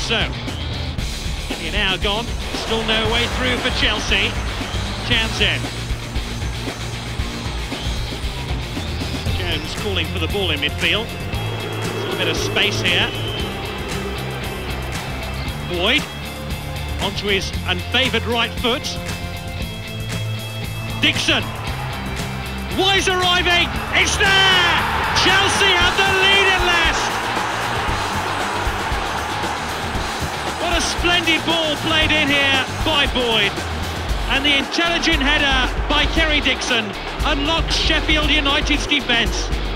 so. Nearly an hour gone, still no way through for Chelsea. Chance in. Jones calling for the ball in midfield. Still a bit of space here. Boyd onto his unfavoured right foot. Dixon. Wise arriving. It's there! Chelsea have the lead at last. What a splendid ball played in here by Boyd. And the intelligent header by Kerry Dixon unlocks Sheffield United's defence.